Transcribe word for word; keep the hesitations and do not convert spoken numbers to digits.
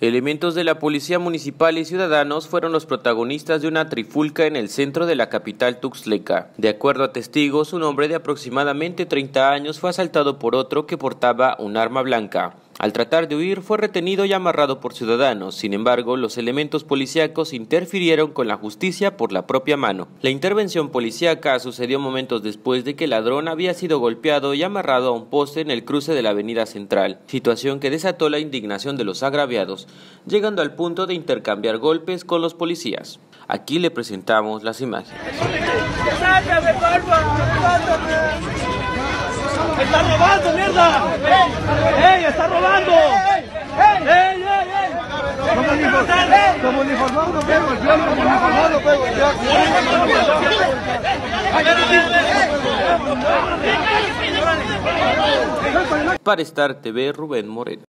Elementos de la Policía Municipal y ciudadanos fueron los protagonistas de una trifulca en el centro de la capital tuxtleca. De acuerdo a testigos, un hombre de aproximadamente treinta años fue asaltado por otro que portaba un arma blanca. Al tratar de huir, fue retenido y amarrado por ciudadanos. Sin embargo, los elementos policíacos interfirieron con la justicia por la propia mano. La intervención policíaca sucedió momentos después de que el ladrón había sido golpeado y amarrado a un poste en el cruce de la avenida Central, situación que desató la indignación de los agraviados, llegando al punto de intercambiar golpes con los policías. Aquí le presentamos las imágenes. ¡Está robando, mierda! ¡Ey, está robando! ¡Ey, ey, ey! Como uniformado, como uniformado, no pego, como uniformado, no pego. Para Star T V, Rubén Moreno.